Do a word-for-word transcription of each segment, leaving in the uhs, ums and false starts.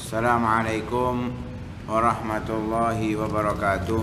Assalamualaikum warahmatullahi wabarakatuh.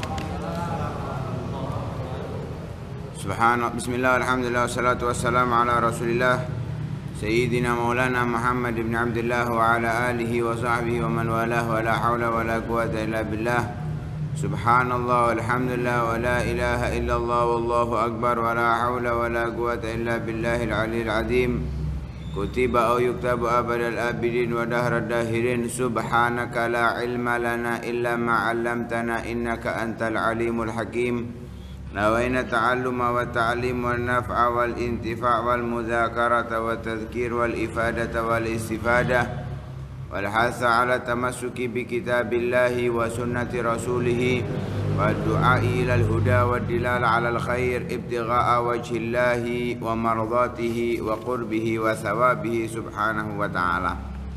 Subhanallah, bismillah, alhamdulillah, wassalatu wassalamu ala rasulillah Sayyidina maulana Muhammad ibn Abdullah wa ala alihi wa sahbihi wa man walah wa la hawla wa la quwata illa billah. Subhanallah, walhamdulillah, wa la ilaha illallah, wallahu akbar, wa la hawla wa la quwata illa billahil aliyil azim. Kutiba au yuktabu abadal abidin wa dahrad dahirin. Subhanaka la ilma lana illa ma 'allamtana innaka antal alimul hakim. Nawaina ta'alluma wa ta'lim wal naf'a wal intifa' wal mudzakarata wa tadhkir wal ifadata wal istifadah wal hasa 'ala tamassuki bi kitabillahi wa sunnati rasulih wa du'a ila al huda wa dilal 'ala al khair ibtigha'a wajhillahi wa mardatihi wa qurbihi wa thawabihi subhanahu wa ta'ala.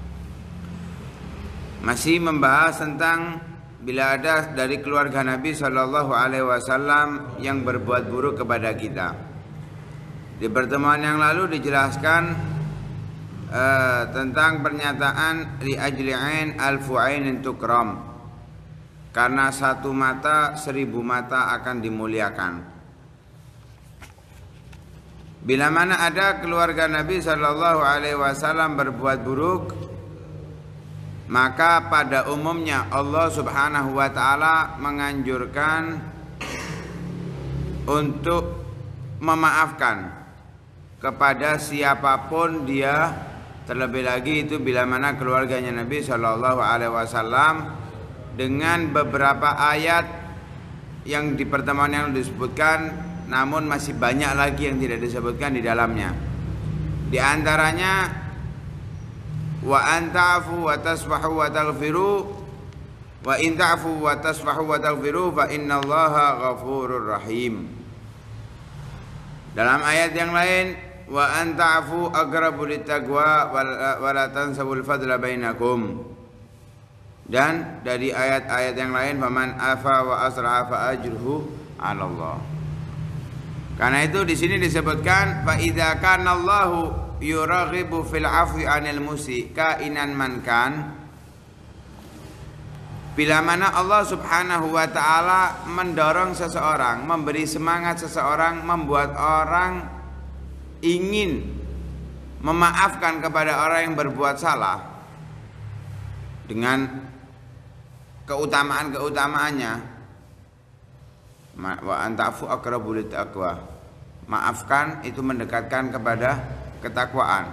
Masih membahas tentang bila ada dari keluarga Nabi Shallallahu Alaihi Wasallam yang berbuat buruk kepada kita. Di pertemuan yang lalu dijelaskan uh, tentang pernyataan li ajli ain alfu ainin tukram, karena satu mata seribu mata akan dimuliakan. Bila mana ada keluarga Nabi Shallallahu Alaihi Wasallam berbuat buruk, maka pada umumnya Allah Subhanahu wa ta'ala menganjurkan untuk memaafkan kepada siapapun dia, terlebih lagi itu bila mana keluarganya Nabi Shallallahu Alaihi Wasallam, dengan beberapa ayat yang di pertemuan yang disebutkan, namun masih banyak lagi yang tidak disebutkan di dalamnya. Di antaranya wa anta'fu wa tasfahu wa taghfiru wa in ta'fu wa tasfahu wa taghfiru fa innallaha ghafurur rahim. Dalam ayat yang lain, wa anta'fu aqrabu littaqwa wa la tansawul fadla bainakum. Dan dari ayat-ayat yang lain, faman afa wa asraha fa ajruhu 'ala Allah. Karena itu di sini disebutkan fa idza kana Allahu yuraghibu fil afwi anil musi kainan mankan. Bila mana Allah Subhanahu wa ta'ala mendorong seseorang, memberi semangat seseorang, membuat orang ingin memaafkan kepada orang yang berbuat salah dengan keutamaan-keutamaannya, wa antafu aqrabu littaqwa, maafkan itu mendekatkan kepada ketakwaan.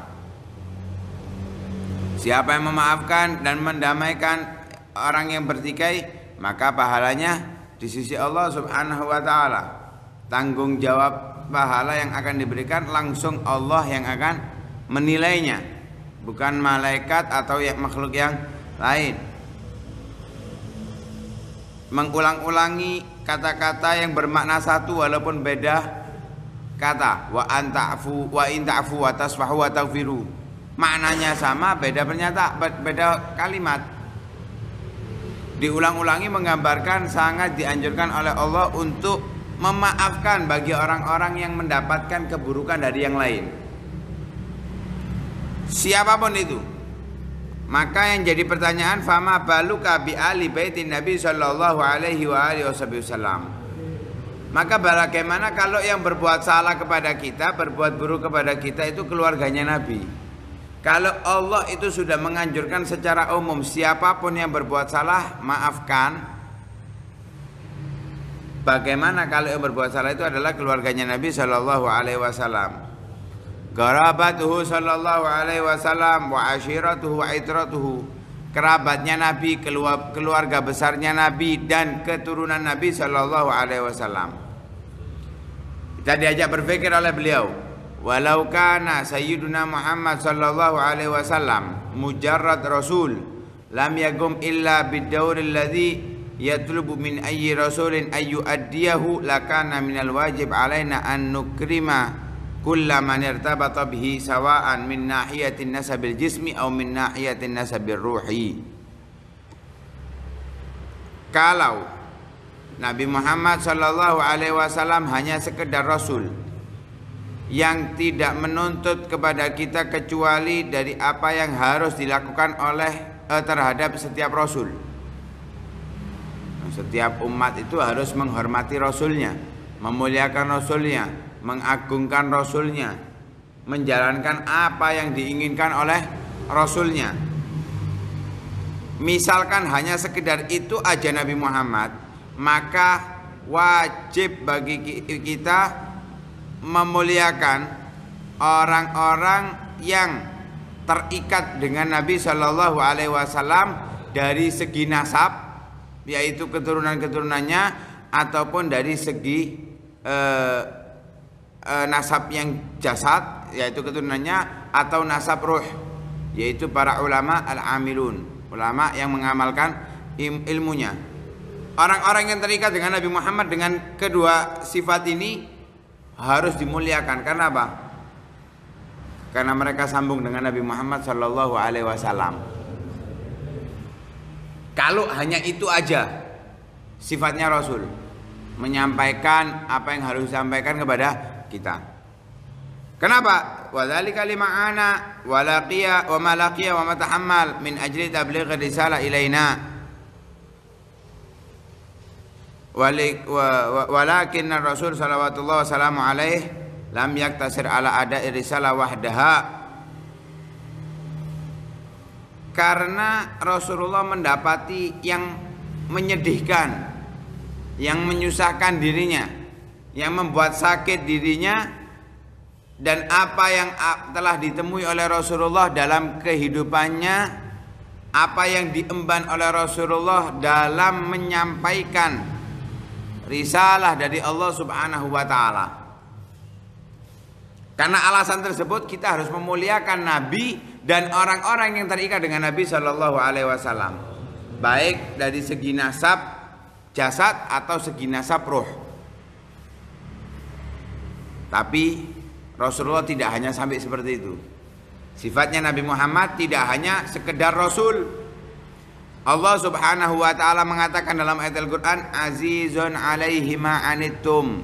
Siapa yang memaafkan dan mendamaikan orang yang bertikai, maka pahalanya di sisi Allah Subhanahu wa ta'ala. Tanggung jawab pahala yang akan diberikan langsung Allah yang akan menilainya, bukan malaikat atau ya makhluk yang lain. Mengulang-ulangi kata-kata yang bermakna satu walaupun beda kata, wa anta'fu wa in ta'fu wa tasfahu wa taghfiru, maknanya sama, beda pernyataan, beda kalimat. Diulang-ulangi menggambarkan sangat dianjurkan oleh Allah untuk memaafkan bagi orang-orang yang mendapatkan keburukan dari yang lain, siapapun itu. Maka yang jadi pertanyaan, fama baluka bi ali baitin Nabi sallallahu alaihi wa alihi wasallam. Maka bagaimana kalau yang berbuat salah kepada kita, berbuat buruk kepada kita itu keluarganya Nabi? Kalau Allah itu sudah menganjurkan secara umum siapapun yang berbuat salah maafkan, bagaimana kalau yang berbuat salah itu adalah keluarganya Nabi Shallallahu Alaihi Wasallam? Qarabatuhu Shallallahu Alaihi Wasallam wa ashiratuhu wa itratuhu, kerabatnya Nabi, keluarga besarnya Nabi dan keturunan Nabi Shallallahu Alaihi Wasallam. Kita diajak berpikir oleh beliau, walau kana Sayyiduna Muhammad Shallallahu Alaihi Wasallam mujarrad Rasul, lam yagum illa bid-dawril ladzi yatlubu min ayyi rasulin ayyu addiyahu, lakana minal wajib alaina an nukrima kulla man irtabata bihi sawa'an min nahiyatin nasabil jismi aw min nahiyatin nasabir ruhi. Kalau Nabi Muhammad Shallallahu Alaihi Wasallam hanya sekedar Rasul yang tidak menuntut kepada kita kecuali dari apa yang harus dilakukan oleh eh, terhadap setiap rasul. Setiap umat itu harus menghormati rasulnya, memuliakan rasulnya, mengagungkan rasulnya, menjalankan apa yang diinginkan oleh rasulnya. Misalkan hanya sekedar itu aja Nabi Muhammad, maka wajib bagi kita memuliakan orang-orang yang terikat dengan Nabi Shallallahu Alaihi Wasallam dari segi nasab, yaitu keturunan-keturunannya, ataupun dari segi eh, eh, nasab yang jasad, yaitu keturunannya, atau nasab ruh, yaitu para ulama al-amilun, ulama yang mengamalkan ilmunya. Orang-orang yang terikat dengan Nabi Muhammad dengan kedua sifat ini harus dimuliakan. Karena apa? Karena mereka sambung dengan Nabi Muhammad Shallallahu Alaihi Wasallam. Kalau hanya itu aja sifatnya Rasul, menyampaikan apa yang harus disampaikan kepada kita. Kenapa? Wadzalika lima'ana wa laqiya wa ma laqiya wa ma tahammal min ajli tabligh risalah ilaina. Walakin Rasul sallallahu wasallam alaih lam yaktasir ala ada'i risalah wahdaha. Karena Rasulullah mendapati yang menyedihkan, yang menyusahkan dirinya, yang membuat sakit dirinya, dan apa yang telah ditemui oleh Rasulullah dalam kehidupannya, apa yang diemban oleh Rasulullah dalam menyampaikan risalah dari Allah Subhanahu wa taala. Karena alasan tersebut kita harus memuliakan Nabi dan orang-orang yang terikat dengan Nabi Shallallahu Alaihi Wasallam, baik dari segi nasab jasad atau segi nasab ruh. Tapi Rasulullah tidak hanya sampai seperti itu. Sifatnya Nabi Muhammad tidak hanya sekedar Rasul. Allah Subhanahu wa taala mengatakan dalam ayat Al-Qur'an, azizun alaihi ma anittum.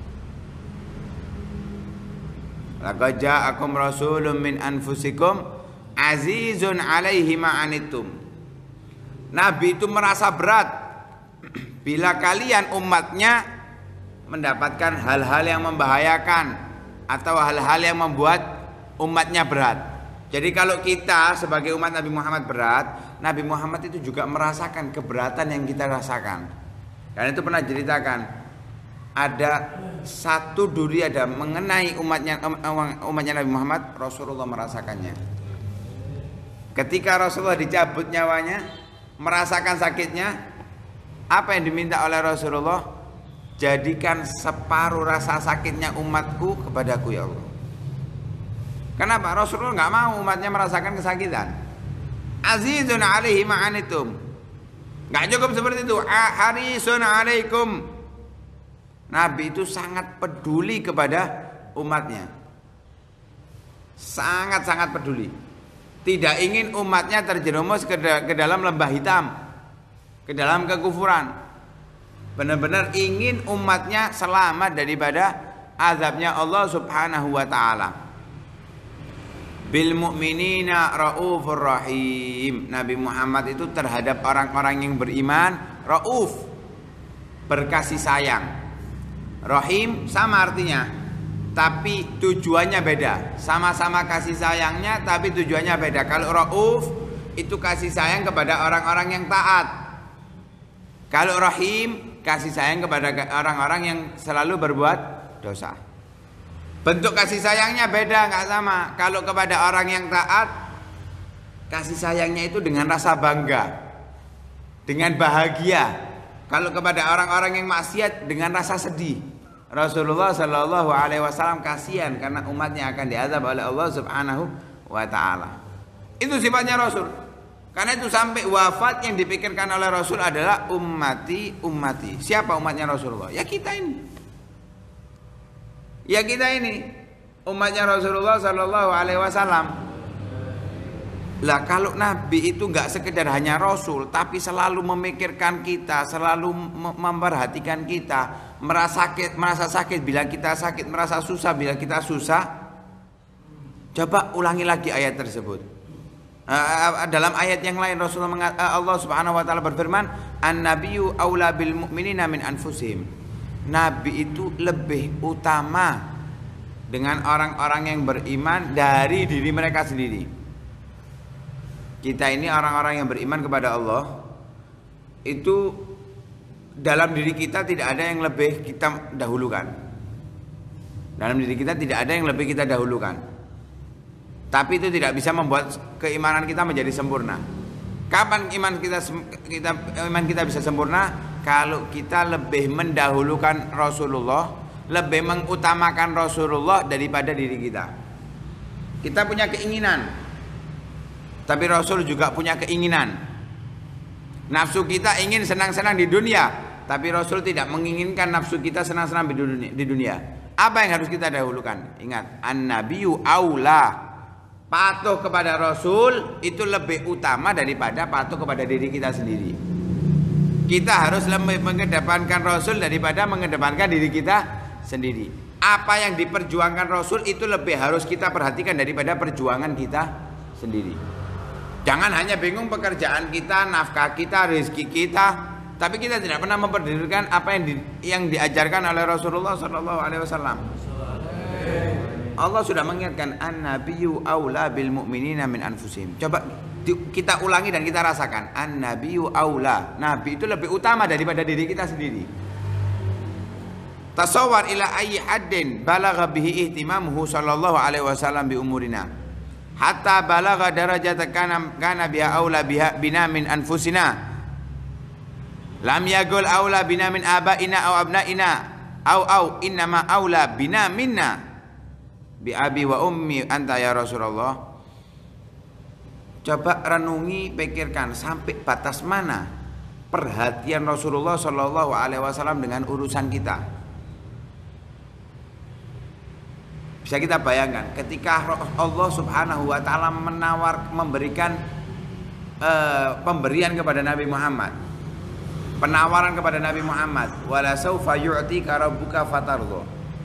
Laqad ja'akum rasulun min anfusikum azizun alaihi ma anittum. Nabi itu merasa berat bila kalian umatnya mendapatkan hal-hal yang membahayakan atau hal-hal yang membuat umatnya berat. Jadi kalau kita sebagai umat Nabi Muhammad berat, Nabi Muhammad itu juga merasakan keberatan yang kita rasakan. Karena itu pernah ceritakan, ada satu duri ada mengenai umatnya umatnya Nabi Muhammad, Rasulullah merasakannya. Ketika Rasulullah dicabut nyawanya, merasakan sakitnya, apa yang diminta oleh Rasulullah? Jadikan separuh rasa sakitnya umatku kepadaku ya Allah. Kenapa? Rasulullah nggak mau umatnya merasakan kesakitan. Azizun alaihi ma'anitum. Nggak cukup seperti itu. Harisun alaikum. Nabi itu sangat peduli kepada umatnya. Sangat-sangat peduli. Tidak ingin umatnya terjerumus ke, ke dalam lembah hitam, ke dalam kekufuran. Benar-benar ingin umatnya selamat daripada azabnya Allah Subhanahu wa taala. Bil mu'minina raufur rahim. Nabi Muhammad itu terhadap orang-orang yang beriman rauf, berkasih sayang. Rahim sama artinya, tapi tujuannya beda. Sama-sama kasih sayangnya, tapi tujuannya beda. Kalau rauf itu kasih sayang kepada orang-orang yang taat. Kalau rahim kasih sayang kepada orang-orang yang selalu berbuat dosa. Bentuk kasih sayangnya beda, nggak sama. Kalau kepada orang yang taat, kasih sayangnya itu dengan rasa bangga, dengan bahagia. Kalau kepada orang-orang yang maksiat, dengan rasa sedih. Rasulullah Shallallahu Alaihi Wasallam kasihan karena umatnya akan diazab oleh Allah Subhanahu wa taala. Itu sifatnya Rasul. Karena itu sampai wafat yang dipikirkan oleh Rasul adalah ummati ummati. Siapa umatnya Rasulullah? Ya kita ini. Ya kita ini umatnya Rasulullah Shallallahu Alaihi Wasallam. Lah kalau Nabi itu nggak sekedar hanya Rasul, tapi selalu memikirkan kita, selalu memperhatikan kita, merasa sakit, merasa sakit bila kita sakit, merasa susah bila kita susah. Coba ulangi lagi ayat tersebut. Uh, dalam ayat yang lain Rasulullah mengat, uh, Allah Subhanahu wa taala berfirman, "An-nabiyyu aula bil mu'minina min anfusihim." Nabi itu lebih utama dengan orang-orang yang beriman dari diri mereka sendiri. Kita ini orang-orang yang beriman kepada Allah, itu dalam diri kita tidak ada yang lebih kita dahulukan. Dalam diri kita tidak ada yang lebih kita dahulukan. Tapi itu tidak bisa membuat keimanan kita menjadi sempurna. Kapan iman kita kita iman kita bisa sempurna? Kalau kita lebih mendahulukan Rasulullah, lebih mengutamakan Rasulullah daripada diri kita. Kita punya keinginan, tapi Rasul juga punya keinginan. Nafsu kita ingin senang-senang di dunia, tapi Rasul tidak menginginkan nafsu kita senang-senang di dunia, di dunia. Apa yang harus kita dahulukan? Ingat, an-nabiyyu aula. Patuh kepada Rasul itu lebih utama daripada patuh kepada diri kita sendiri. Kita harus lebih mengedepankan Rasul daripada mengedepankan diri kita sendiri. Apa yang diperjuangkan Rasul itu lebih harus kita perhatikan daripada perjuangan kita sendiri. Jangan hanya bingung pekerjaan kita, nafkah kita, rezeki kita, tapi kita tidak pernah memperdulikan apa yang di, yang diajarkan oleh Rasulullah Shallallahu Alaihi Wasallam. Allah sudah mengingatkan, an-nabiyyu aula bil mu'minina min anfusihim. Coba kita ulangi dan kita rasakan, an-nabiyyu aula. Nabi itu lebih utama daripada diri kita sendiri. Tasawwar ila ayyi haddin balagha bihi ihtimamuhu sallallahu alaihi wasallam bi umurina. Hatta balagha darajata kana kana biha aula biha bina min anfusina. Lam yaqul aula bina min abaina aw abnaina aw aw innama aula bina minna. Bi abi wa ummi anta ya Rasulullah. Coba renungi, pikirkan sampai batas mana perhatian Rasulullah Shallallahu Alaihi Wasallam dengan urusan kita. Bisa kita bayangkan ketika Allah Subhanahu Wa Taala menawar, memberikan uh, pemberian kepada Nabi Muhammad, penawaran kepada Nabi Muhammad, wala saufa yu'tika rabbuka fatardha.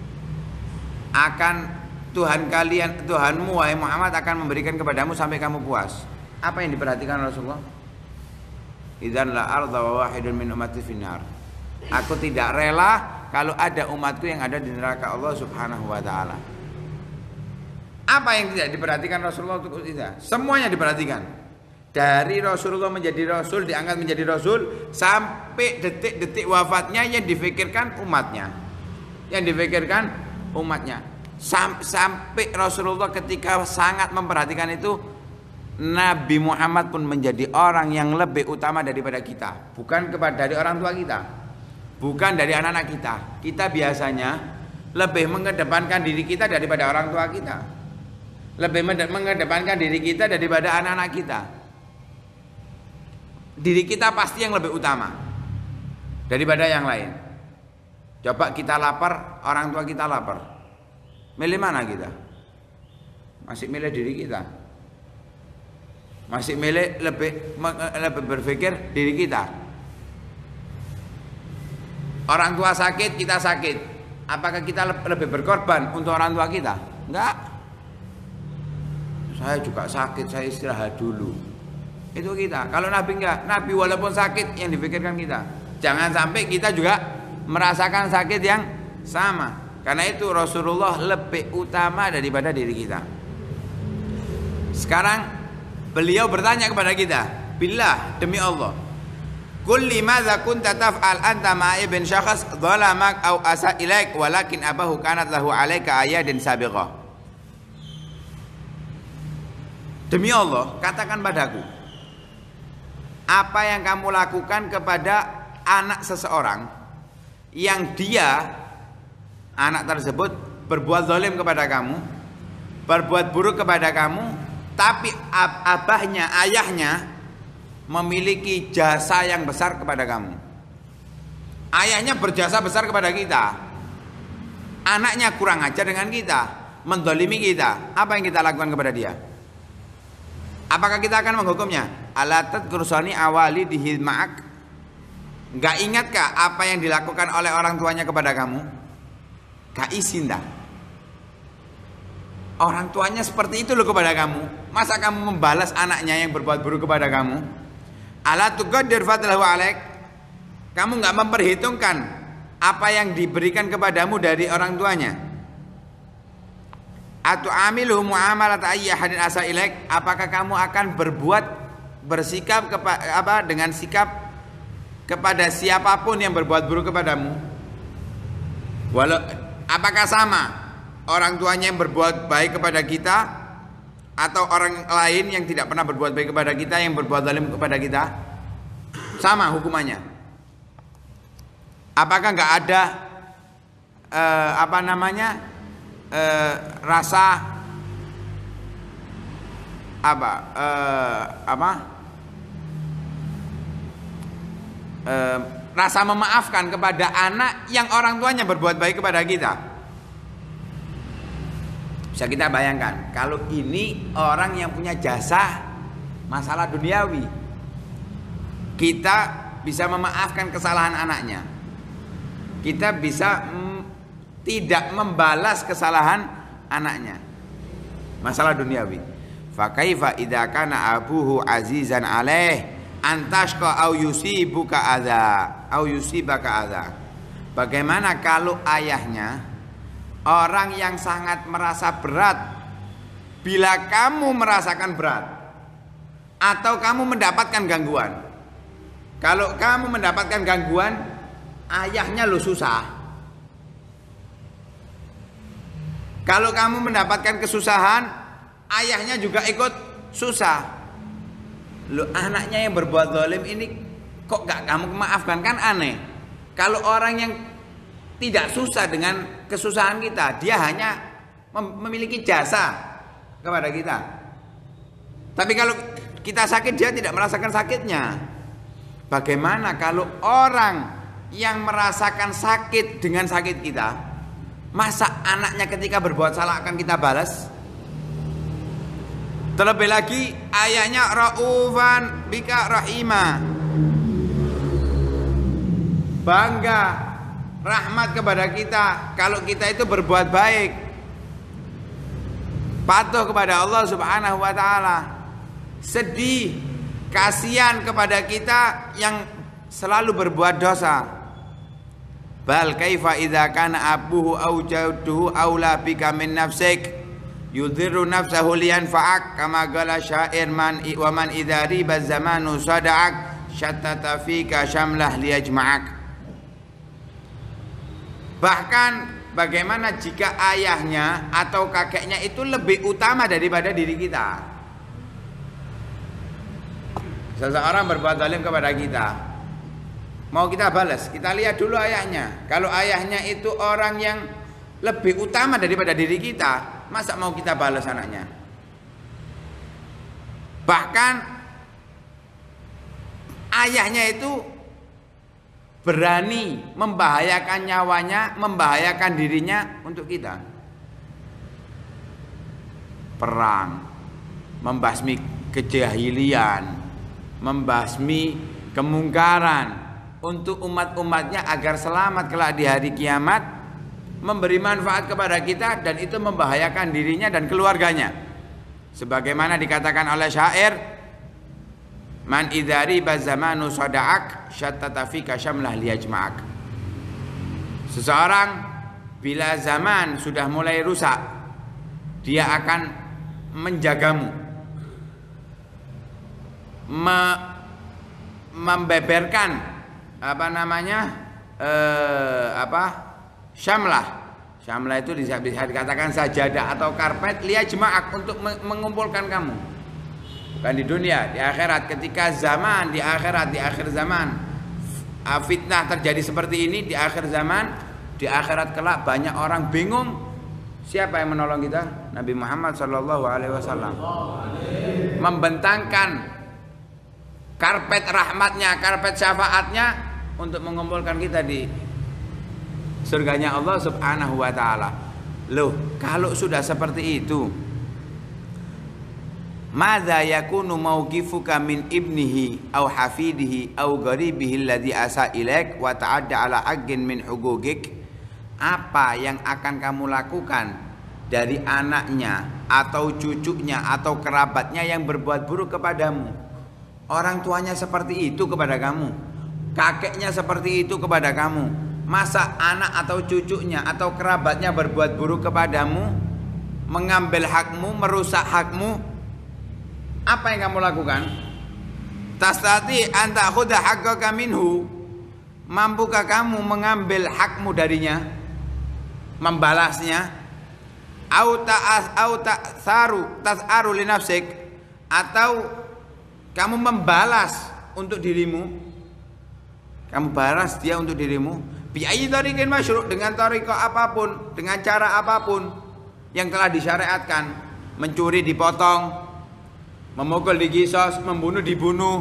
Akan Tuhan kalian, Tuhanmu wahai Muhammad akan memberikan kepadamu sampai kamu puas. Apa yang diperhatikan Rasulullah? Idzan la arda wa wahidun min ummati finnar. Aku tidak rela kalau ada umatku yang ada di neraka Allah Subhanahu wa taala. Apa yang tidak diperhatikan Rasulullah untuk kita? Semuanya diperhatikan. Dari Rasulullah menjadi Rasul, diangkat menjadi Rasul, sampai detik-detik wafatnya yang difikirkan umatnya. Yang difikirkan umatnya. Sampai Rasulullah ketika sangat memperhatikan itu, Nabi Muhammad pun menjadi orang yang lebih utama daripada kita. Bukan kepada dari orang tua kita, bukan dari anak-anak kita. Kita biasanya lebih mengedepankan diri kita daripada orang tua kita, lebih mengedepankan diri kita daripada anak-anak kita. Diri kita pasti yang lebih utama daripada yang lain. Coba kita lapar, orang tua kita lapar, milih mana kita? Masih milih diri kita. Masih milih lebih lebih berpikir diri kita. Orang tua sakit, kita sakit. Apakah kita lebih berkorban untuk orang tua kita? Enggak. Saya juga sakit, saya istirahat dulu. Itu kita. Kalau Nabi enggak, Nabi walaupun sakit yang dipikirkan kita. Jangan sampai kita juga merasakan sakit yang sama. Karena itu Rasulullah lebih utama daripada diri kita. Sekarang beliau bertanya kepada kita, billah, demi Allah, kulli madza kunta taf'al anta ma'a ibn syakhs dhalamak aw asa ilaik walakin abahu kanat lahu alaika ayadin sabiqah. Demi Allah, katakan padaku, apa yang kamu lakukan kepada anak seseorang yang dia, anak tersebut berbuat zalim kepada kamu, berbuat buruk kepada kamu, tapi ab abahnya, ayahnya memiliki jasa yang besar kepada kamu. Ayahnya berjasa besar kepada kita, anaknya kurang ajar dengan kita, menzalimi kita. Apa yang kita lakukan kepada dia? Apakah kita akan menghukumnya? Alatat kursani awali dihilma'ak. Gak ingatkah apa yang dilakukan oleh orang tuanya kepada kamu? Gak isin dah. Orang tuanya seperti itu loh kepada kamu. Masa kamu membalas anaknya yang berbuat buruk kepada kamu? Ala tuqaddir fadlahu alaik. Kamu nggak memperhitungkan apa yang diberikan kepadamu dari orang tuanya. Atu amiluhu muamalat ayyi ahadin asa ilaik. Apakah kamu akan berbuat bersikap kepa, apa dengan sikap kepada siapapun yang berbuat buruk kepadamu? Walau apakah sama orang tuanya yang berbuat baik kepada kita atau orang lain yang tidak pernah berbuat baik kepada kita yang berbuat zalim kepada kita? Sama hukumannya. Apakah nggak ada eh, apa namanya eh, rasa apa eh, apa eh, rasa memaafkan kepada anak yang orang tuanya berbuat baik kepada kita? Bisa kita bayangkan kalau ini orang yang punya jasa masalah duniawi, kita bisa memaafkan kesalahan anaknya, kita bisa mm, tidak membalas kesalahan anaknya, masalah duniawi. Fa kaifa idza kana abuhu azizan alaih antashqa au yusibuka adza au yusibaka adza. Bagaimana kalau ayahnya orang yang sangat merasa berat bila kamu merasakan berat atau kamu mendapatkan gangguan? Kalau kamu mendapatkan gangguan, ayahnya lo susah. Kalau kamu mendapatkan kesusahan, ayahnya juga ikut susah. Lo anaknya yang berbuat zalim ini kok gak kamu maafkan, kan aneh. Kalau orang yang tidak susah dengan kesusahan kita, dia hanya memiliki jasa kepada kita. Tapi kalau kita sakit, dia tidak merasakan sakitnya. Bagaimana kalau orang yang merasakan sakit dengan sakit kita, masa anaknya ketika berbuat salah akan kita balas? Terlebih lagi ayahnya raufan bika rahima, bangga rahmat kepada kita kalau kita itu berbuat baik, patuh kepada Allah Subhanahu wa taala, sedih kasihan kepada kita yang selalu berbuat dosa. Bal kaifa idza kana abuhu aw jadduhu aula bika min nafsik yudhirru nafsahu liyanfa'ak kama qala syair man wa man idza riba zamanu sada'ak syattata fika syamlah liyajma'ak. Bahkan bagaimana jika ayahnya atau kakeknya itu lebih utama daripada diri kita? Seseorang berbuat zalim kepada kita, mau kita balas, kita lihat dulu ayahnya. Kalau ayahnya itu orang yang lebih utama daripada diri kita, masa mau kita balas anaknya? Bahkan ayahnya itu berani membahayakan nyawanya, membahayakan dirinya untuk kita. Perang, membasmi kejahilian, membasmi kemungkaran untuk umat-umatnya agar selamat kelak di hari kiamat, memberi manfaat kepada kita, dan itu membahayakan dirinya dan keluarganya. Sebagaimana dikatakan oleh syair, man idari bazamanu sada'ak syattata fika syamlah liyajma'ak. Seseorang bila zaman sudah mulai rusak, dia akan menjagamu, me membeberkan apa namanya eh, apa syamlah. Syamlah itu bisa, bisa dikatakan sajadah atau karpet liyajma'ak, untuk mengumpulkan kamu. Bukan di dunia, di akhirat. Ketika zaman, di akhirat, di akhir zaman fitnah terjadi seperti ini, di akhir zaman, di akhirat kelak banyak orang bingung siapa yang menolong kita. Nabi Muhammad Shallallahu Alaihi Wasallam membentangkan karpet rahmatnya, karpet syafaatnya untuk mengumpulkan kita di surganya Allah Subhanahu Wa Taala. Loh, kalau sudah seperti itu, madza yakunu mauqifuka min ibnihi aw hafidihi aw gharibihi alladhi asa ilaik wa ta'adda ala haqqin min hugugik? Apa yang akan kamu lakukan dari anaknya atau cucunya atau kerabatnya yang berbuat buruk kepadamu. Orang tuanya seperti itu kepada kamu, kakeknya seperti itu kepada kamu. Masa anak atau cucunya atau kerabatnya berbuat buruk kepadamu, mengambil hakmu, merusak hakmu, apa yang kamu lakukan? Tastati anta khuda haqqaka minhu. Mampukah kamu mengambil hakmu darinya, membalasnya? Au ta'as au ta'saru tas'aru li nafsik, atau kamu membalas untuk dirimu, kamu balas dia untuk dirimu. Bi ayyi tariqin masyru', dengan tariqah apapun, dengan cara apapun yang telah disyariatkan. Mencuri dipotong, memukul dikisos, membunuh dibunuh.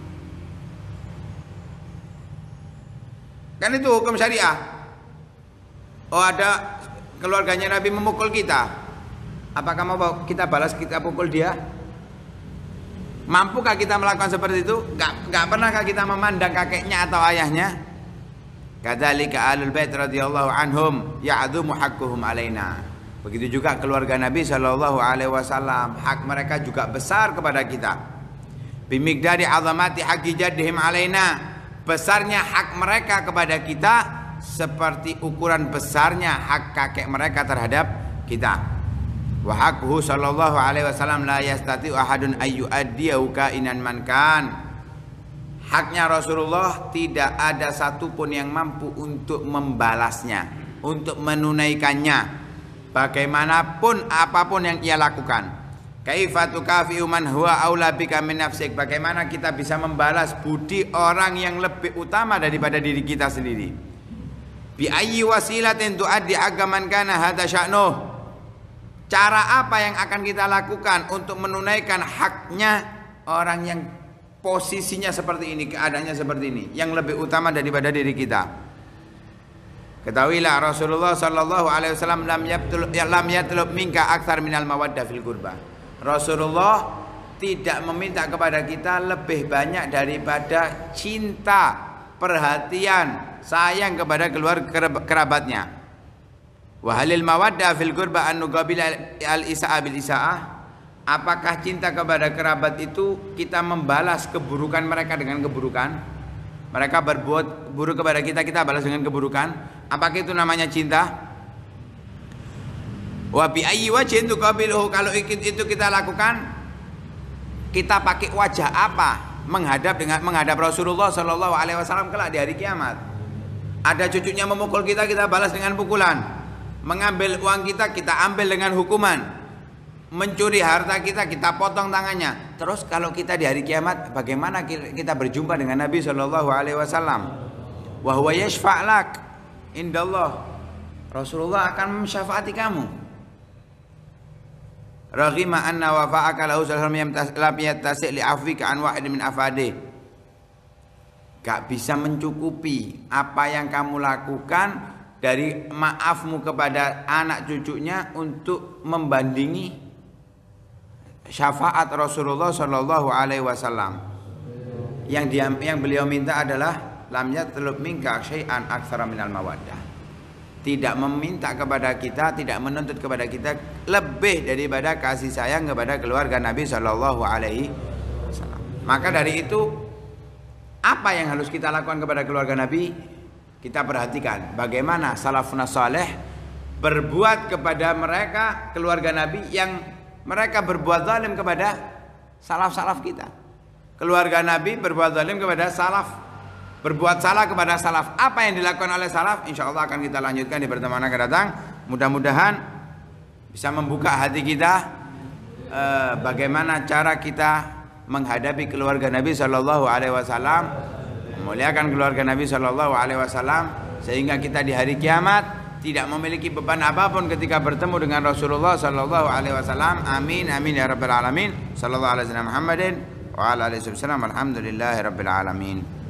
Kan itu hukum syariah. Oh, ada keluarganya Nabi memukul kita, apakah mau kita balas, kita pukul dia? Mampukah kita melakukan seperti itu? Gak, gak pernahkah kita memandang kakeknya atau ayahnya? Kadzalika ahlul bait radhiyallahu anhum ya'dzumu haqquhum alaina. Begitu juga keluarga Nabi sallallahu alaihi wasallam, hak mereka juga besar kepada kita. Bimigdari azamati haqqi jaddihim alaina. Besarnya hak mereka kepada kita seperti ukuran besarnya hak kakek mereka terhadap kita. Wa haqquhu sallallahu alaihi wasallam la yastati'u ahadun ayyu addiyahu kainan man kan. Haknya Rasulullah tidak ada satupun yang mampu untuk membalasnya, untuk menunaikannya, bagaimanapun apapun yang ia lakukan. Kaifa tukafi'u man huwa aula bika min nafsik. Bagaimana kita bisa membalas budi orang yang lebih utama daripada diri kita sendiri? Bi ayyi wasilatin tuaddi agaman kana hadza sya'nuh. Cara apa yang akan kita lakukan untuk menunaikan haknya orang yang posisinya seperti ini, keadaannya seperti ini, yang lebih utama daripada diri kita? Ketahuilah Rasulullah sallallahu alaihi wasallam lam yatlub lam yatlub minka aktsar minal mawaddah fil qurbah. Rasulullah tidak meminta kepada kita lebih banyak daripada cinta, perhatian, sayang kepada keluarga kerabatnya. Wa halil mawaddah fil qurba an nuqabil al isa'a bil isa'ah. Apakah cinta kepada kerabat itu kita membalas keburukan mereka dengan keburukan? Mereka berbuat buruk kepada kita, kita balas dengan keburukan. Apakah itu namanya cinta? Wa bi ayyi wajhin tuqabiluhu. Kalau itu kita lakukan, kita pakai wajah apa menghadap dengan menghadap Rasulullah sallallahu alaihi wasallam kelak di hari kiamat? Ada cucunya memukul kita, kita balas dengan pukulan. Mengambil uang kita, kita ambil dengan hukuman. Mencuri harta kita, kita potong tangannya. Terus kalau kita di hari kiamat, bagaimana kita berjumpa dengan Nabi sallallahu alaihi wasallam? Wa huwa yashfa' lak indallah. Rasulullah akan mensyafaati kamu. Raghima anna wafa'aka lahu sallallahu lam yattasi' li afwika an wahid min afadih. Gak bisa mencukupi apa yang kamu lakukan dari maafmu kepada anak cucunya untuk membandingi syafaat Rasulullah sallallahu alaihi wasallam. Yang dia, yang beliau minta adalah lam yatlub minka syai'an aktsara minal mawaddah. Tidak meminta kepada kita, tidak menuntut kepada kita lebih daripada kasih sayang kepada keluarga Nabi sallallahu alaihi wasallam. Maka dari itu, apa yang harus kita lakukan kepada keluarga Nabi? Kita perhatikan bagaimana salafun saleh berbuat kepada mereka keluarga Nabi yang mereka berbuat zalim kepada salaf-salaf kita. Keluarga Nabi berbuat zalim kepada salaf, berbuat salah kepada salaf. Apa yang dilakukan oleh salaf? Insya Allah akan kita lanjutkan di pertemuan akan datang. Mudah-mudahan bisa membuka hati kita eh, bagaimana cara kita menghadapi keluarga Nabi Shallallahu Alaihi Wasallam, memuliakan keluarga Nabi Shallallahu Alaihi Wasallam, sehingga kita di hari kiamat tidak memiliki beban apapun ketika bertemu dengan Rasulullah Shallallahu Alaihi Wasallam. Amin amin ya rabbal alamin. Sallallahu alaihi wasallam Muhammadin wa ala alihi wasallam. Alhamdulillahi rabbil alamin.